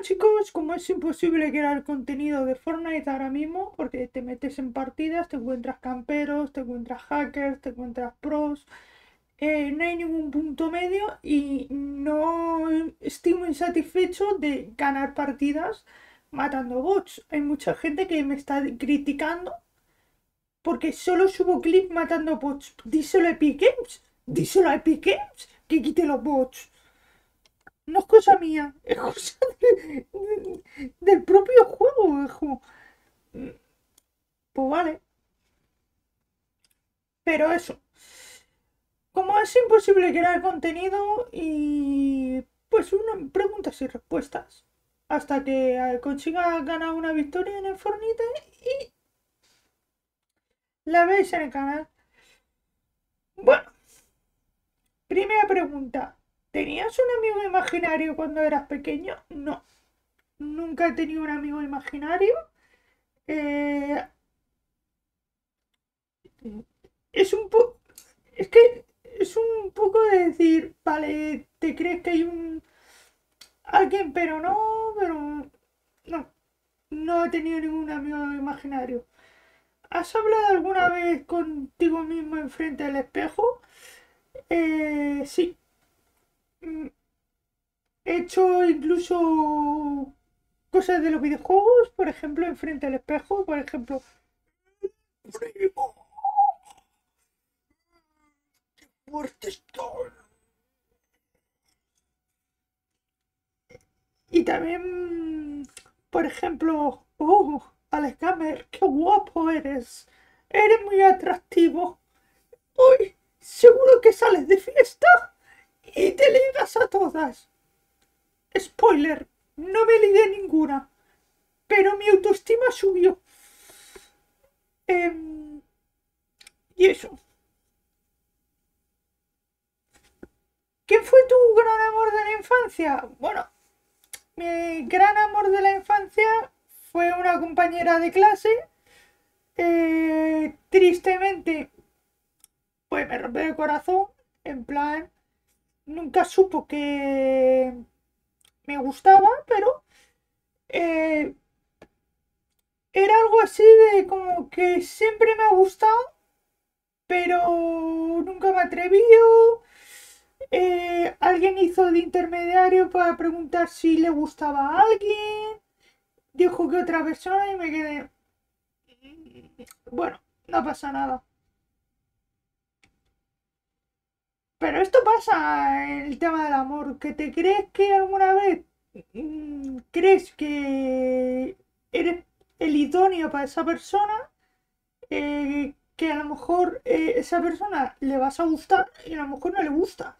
chicos, como es imposible crear contenido de Fortnite ahora mismo, porque te metes en partidas, te encuentras camperos, te encuentras hackers, te encuentras pros, no hay ningún punto medio y no estoy muy satisfecho de ganar partidas matando bots. Hay mucha gente que me está criticando porque solo subo clip matando bots. Díselo a Epic Games, díselo a Epic Games que quite los bots. No es cosa mía, es cosa del propio juego, hijo. Pues vale, pero eso. Como es imposible crear contenido y pues una preguntas y respuestas. Hasta que consiga ganar una victoria en el Fortnite y la veis en el canal. Bueno, primera pregunta. ¿Tenías un amigo imaginario cuando eras pequeño? No, nunca he tenido un amigo imaginario. Eh, es un poco... Es que es un poco de decir, vale, te crees que hay un alguien, pero no, no he tenido ningún amigo imaginario. ¿Has hablado alguna vez contigo mismo enfrente del espejo? Sí. Mm, He hecho incluso cosas de los videojuegos, por ejemplo, enfrente del espejo, por ejemplo. ¡Primo! ¡Muerte estoy! Y también, por ejemplo, Alex Gamer, qué guapo eres. Eres muy atractivo. Hoy seguro que sales de fiesta y te ligas a todas. Spoiler, no me ligué ninguna, pero mi autoestima subió. Em, y eso. ¿Quién fue tu gran amor de la infancia? Bueno, mi gran amor de la infancia fue una compañera de clase. Tristemente, pues me rompió el corazón. En plan, nunca supo que me gustaba, pero eh, era algo así de como que siempre me ha gustado, pero nunca me atreví. Alguien hizo de intermediario para preguntar si le gustaba a alguien. Dijo que otra persona y me quedé. Bueno, no pasa nada. Pero esto pasa en el tema del amor. ¿Que te crees que alguna vez crees que eres el idóneo para esa persona? Que a lo mejor esa persona le vas a gustar y a lo mejor no le gusta.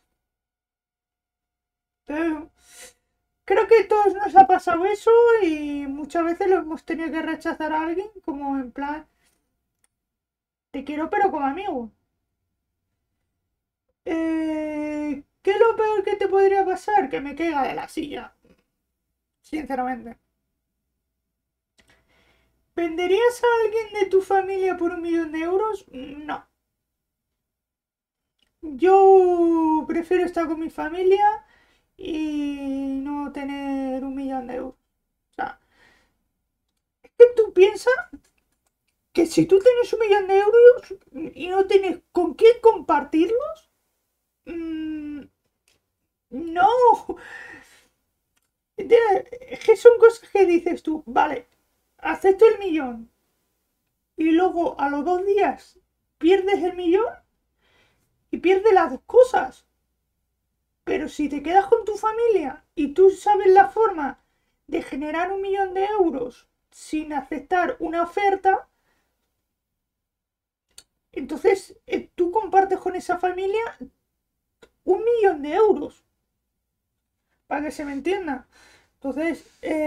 Pero creo que a todos nos ha pasado eso y muchas veces lo hemos tenido que rechazar a alguien como en plan, te quiero pero como amigo. ¿Qué es lo peor que te podría pasar? Que me caiga de la silla, sinceramente. ¿Venderías a alguien de tu familia por 1 millón de euros? No. Yo prefiero estar con mi familia y no tener 1 millón de euros. O sea, es que tú piensas que si tú tienes 1 millón de euros y no tienes con quién compartirlos, mm, no. Es que son cosas que dices tú, vale, acepto el millón y luego a los 2 días pierdes el millón y pierdes las dos cosas. Pero si te quedas con tu familia y tú sabes la forma de generar 1 millón de euros sin aceptar una oferta, entonces tú compartes con esa familia 1 millón de euros, para que se me entienda. Entonces,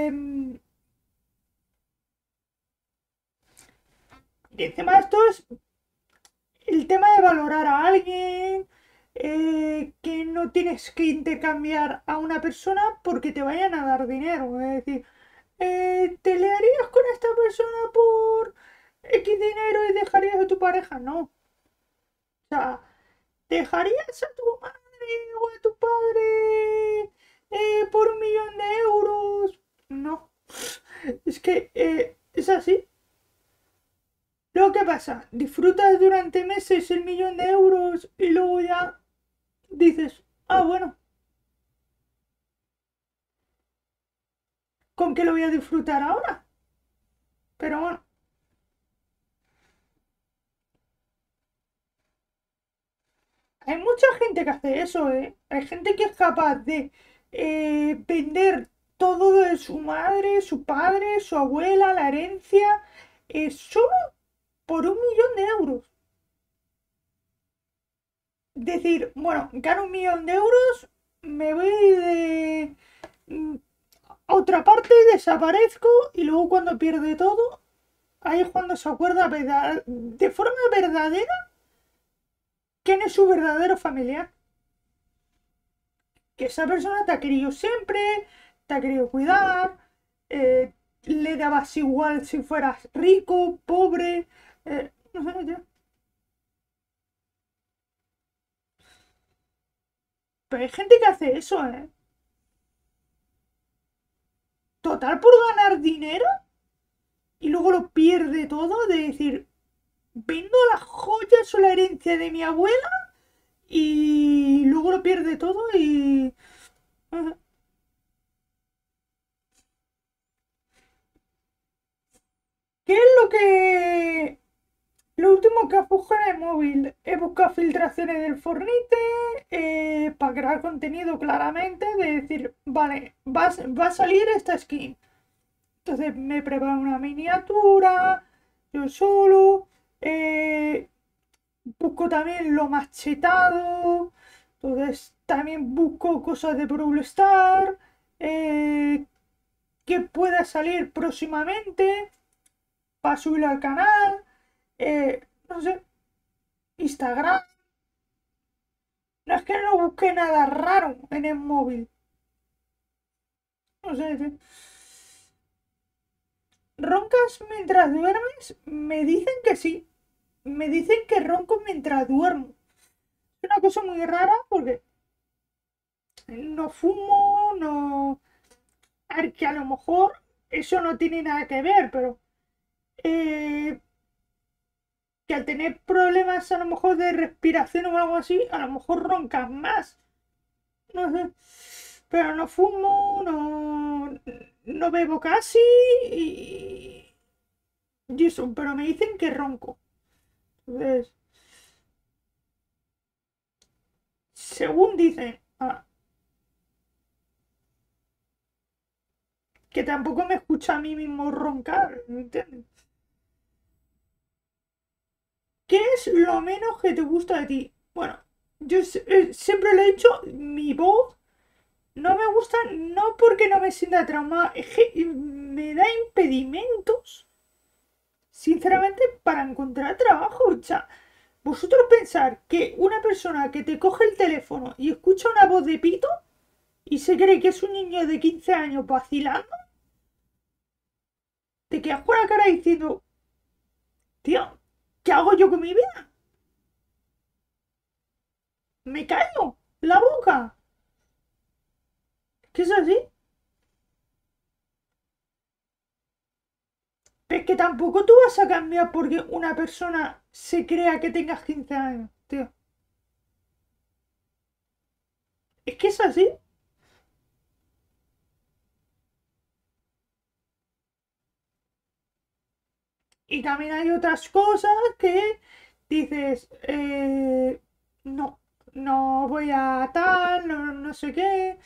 y encima esto es el tema de valorar a alguien, que no tienes que intercambiar a una persona porque te vayan a dar dinero. Es decir, ¿te learías con esta persona por X dinero y dejarías a tu pareja? No. O sea, ¿dejarías a tu madre o a tu padre por 1 millón de euros que es así. Luego, ¿qué pasa? Disfrutas durante meses el 1.000.000 de euros y luego ya dices, ah, bueno, ¿con qué lo voy a disfrutar ahora? Pero bueno, hay mucha gente que hace eso, ¿eh? Hay gente que es capaz de vender todo de su madre, su padre, su abuela, la herencia, solo por 1.000.000 de euros. Decir, bueno, gano 1.000.000 de euros, me voy mm, a otra parte, desaparezco y luego cuando pierde todo, ahí es cuando se acuerda de forma verdadera quién es su verdadero familiar. Que esa persona te ha querido siempre, te ha querido cuidar, eh, le dabas igual si fueras rico, pobre, no sé, pero hay gente que hace eso, ¿eh? Total por ganar dinero y luego lo pierde todo, de decir, vendo las joyas o la herencia de mi abuela y luego lo pierde todo y... ¿Qué es lo que... Lo último que has buscado en el móvil? He buscado filtraciones del Fornite para crear contenido claramente, de decir, vale, va a salir esta skin. Entonces me preparo una miniatura, yo solo, busco también lo más chetado, entonces también busco cosas de Brawl Stars, eh, que pueda salir próximamente para subirlo al canal, no sé, Instagram. No es que no busque nada raro en el móvil. No sé. ¿Roncas mientras duermes? Me dicen que sí. Me dicen que ronco mientras duermo. Es una cosa muy rara porque no fumo, no... A ver, que a lo mejor eso no tiene nada que ver, pero eh, que al tener problemas a lo mejor de respiración o algo así, a lo mejor roncas más. No sé. Pero no fumo, no bebo casi y eso, pero me dicen que ronco. Entonces, según dicen, que tampoco me escucha a mí mismo roncar, ¿me entiendes? ¿Qué es lo menos que te gusta de ti? Bueno, yo siempre lo he dicho, mi voz no me gusta, no porque no me sienta traumada, es que me da impedimentos, sinceramente, para encontrar trabajo. O sea, vosotros pensar que una persona que te coge el teléfono y escucha una voz de pito y se cree que es un niño de 15 años vacilando, te quedas con la cara diciendo, tío, ¿qué hago yo con mi vida? Me callo la boca. ¿Qué es así? Pero es que tampoco tú vas a cambiar porque una persona se crea que tengas 15 años, tío. Es que es así. Y también hay otras cosas que dices, no, no voy a tal, no sé qué.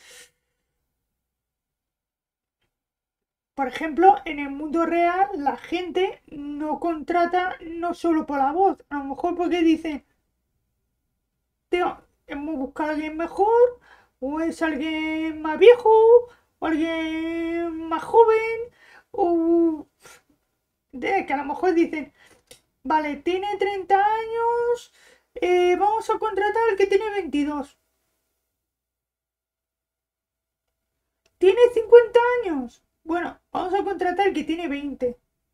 Por ejemplo, en el mundo real la gente no contrata no solo por la voz, a lo mejor porque dicen, tío, hemos buscado a alguien mejor, o es alguien más viejo, o alguien más joven, o que a lo mejor dicen, vale, tiene 30 años, vamos a contratar al que tiene 22. ¿Tiene 50 años? Bueno, vamos a contratar al que tiene 20.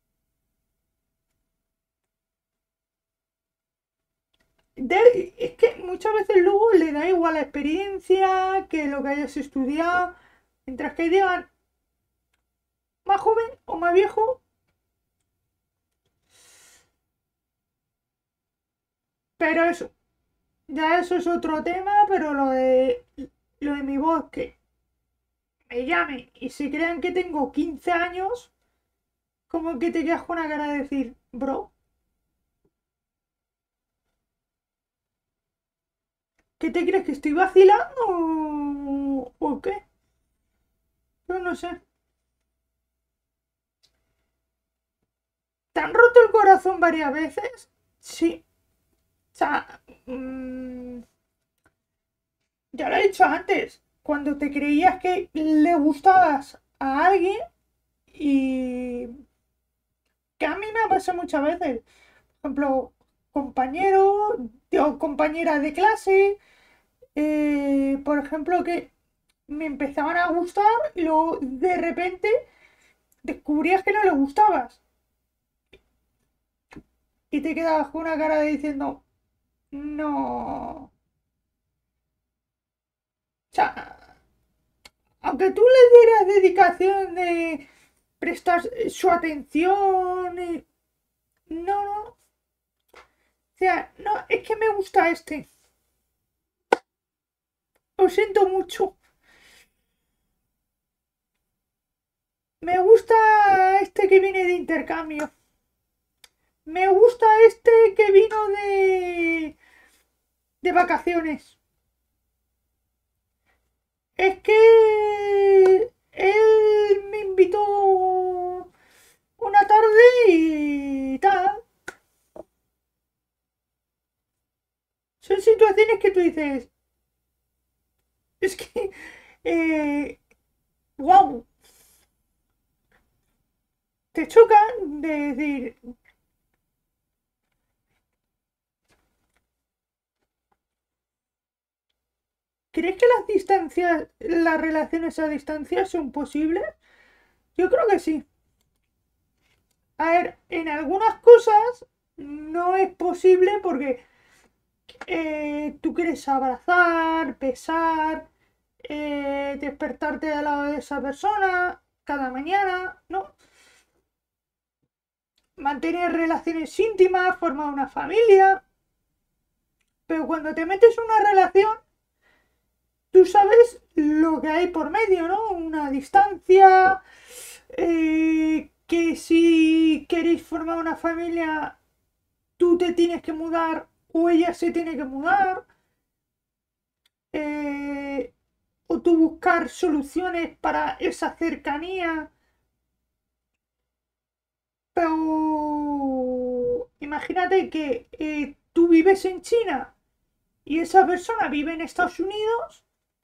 Es que muchas veces luego le da igual la experiencia que lo que hayas estudiado, mientras que digan, más joven o más viejo. Pero eso, ya eso es otro tema, pero lo de mi voz, que me llamen y se crean que tengo 15 años, como que te quedas con una cara de decir, bro, ¿qué te crees que estoy vacilando o qué? Yo no sé. ¿Te han roto el corazón varias veces? Sí. O sea, ya lo he dicho antes, cuando te creías que le gustabas a alguien y que a mí me ha pasado muchas veces. Por ejemplo, compañero o compañera de clase, por ejemplo, que me empezaban a gustar y luego de repente descubrías que no le gustabas y te quedabas con una cara de diciendo, no. O sea, aunque tú le dieras dedicación de prestar su atención, no, no. O sea, no, es que me gusta este. Lo siento mucho. Me gusta este que viene de intercambio. Me gusta este que vino de vacaciones. Es que él me invitó una tarde y tal. Son situaciones que tú dices, es que, wow, te chocan de decir, ¿crees que las distancias, las relaciones a distancia son posibles? Yo creo que sí. A ver, en algunas cosas no es posible porque tú quieres abrazar, besar, despertarte al lado de esa persona cada mañana, ¿no? Mantener relaciones íntimas, formar una familia. Pero cuando te metes en una relación, tú sabes lo que hay por medio, ¿no? Una distancia, que si queréis formar una familia, tú te tienes que mudar o ella se tiene que mudar, eh, o tú buscar soluciones para esa cercanía. Pero imagínate que tú vives en China y esa persona vive en Estados Unidos,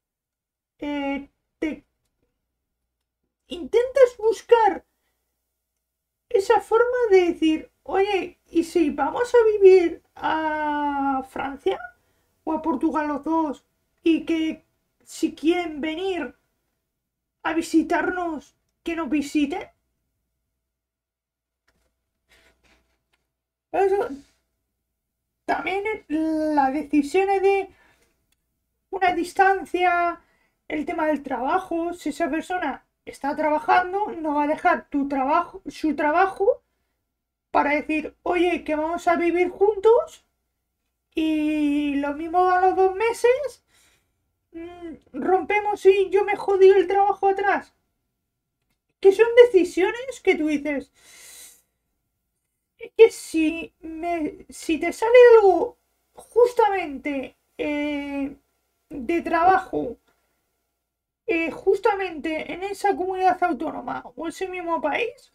te intentas buscar esa forma de decir, oye, ¿y si vamos a vivir a Francia o a Portugal los dos y que si quieren venir a visitarnos, que nos visiten? Eso, también las decisiones de una distancia, el tema del trabajo, si esa persona está trabajando, no va a dejar tu trabajo, su trabajo para decir, oye, que vamos a vivir juntos y lo mismo a los 2 meses, rompemos y yo me jodí el trabajo atrás. Que son decisiones que tú dices, es que si te sale algo justamente de trabajo, justamente en esa comunidad autónoma o ese mismo país,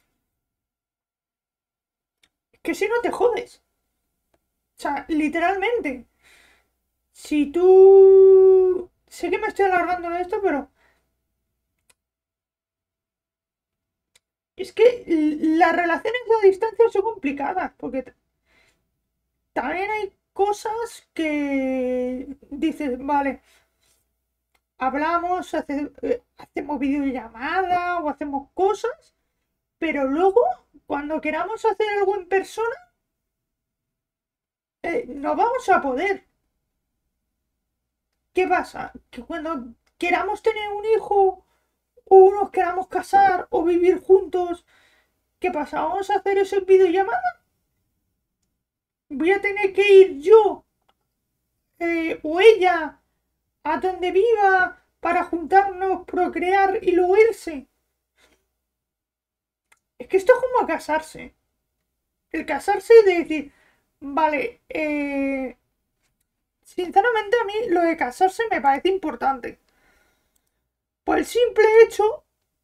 que si no te jodes. O sea, literalmente. Si tú... Sé que me estoy alargando en esto, pero es que las relaciones a distancia son complicadas, porque también hay cosas que dices, vale, hablamos, hacemos videollamada o hacemos cosas, pero luego, cuando queramos hacer algo en persona, no vamos a poder. ¿Qué pasa? Que cuando queramos tener un hijo o nos queramos casar o vivir juntos, ¿qué pasa? ¿Vamos a hacer eso en videollamada? ¿Voy a tener que ir yo o ella a donde viva para juntarnos, procrear y luego irse? Es que esto es como casarse. El casarse de decir, vale, sinceramente a mí lo de casarse me parece importante. Por el simple hecho,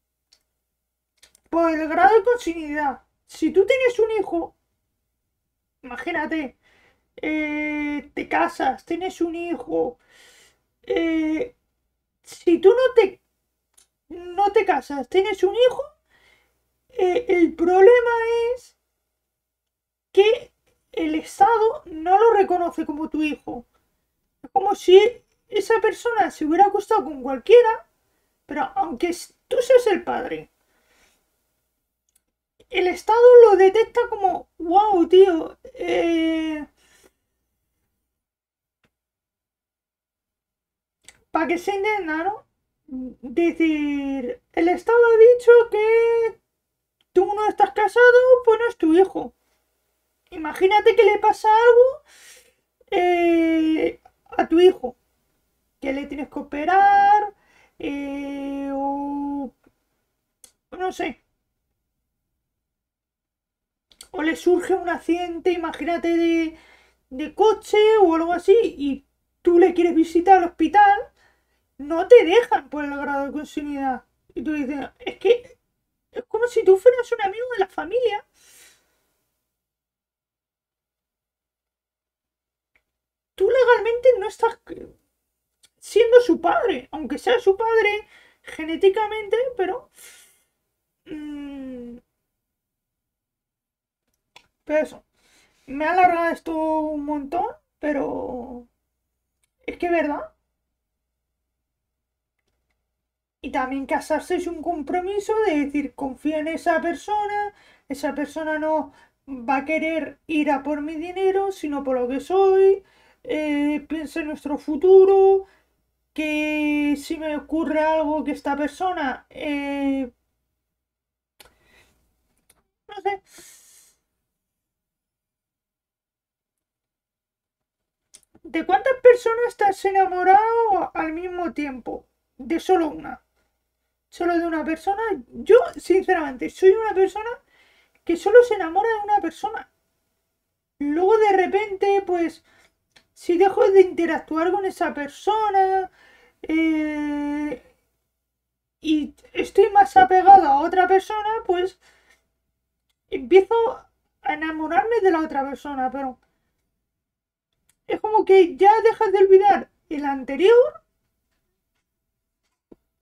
por el grado de consanguinidad. Si tú tienes un hijo, imagínate, te casas, tienes un hijo, eh, si tú no te casas, tienes un hijo, el problema es que el Estado no lo reconoce como tu hijo. Es como si esa persona se hubiera acostado con cualquiera, pero aunque tú seas el padre, el Estado lo detecta como, wow, tío, para que se entienda, ¿no? Decir, el Estado ha dicho que tú no estás casado, pues no es tu hijo. Imagínate que le pasa algo a tu hijo, que le tienes que operar, o no sé, o le surge un accidente, imagínate de coche o algo así, y tú le quieres visitar al hospital, no te dejan por el grado de consanguinidad. Y tú dices, es que es como si tú fueras un amigo de la familia. Tú legalmente no estás siendo su padre, aunque sea su padre genéticamente, mmm, pero eso, me ha alargado esto un montón, pero es que es verdad. Y también casarse es un compromiso de decir, confía en esa persona no va a querer ir a por mi dinero, sino por lo que soy, piensa en nuestro futuro, que si me ocurre algo que esta persona, no sé, ¿de cuántas personas te has enamorado al mismo tiempo? De solo una. Solo de una persona. Yo, sinceramente, soy una persona que solo se enamora de una persona. Luego de repente, pues, si dejo de interactuar con esa persona eh, y estoy más apegado a otra persona, pues empiezo a enamorarme de la otra persona, pero es como que ya dejas de olvidar el anterior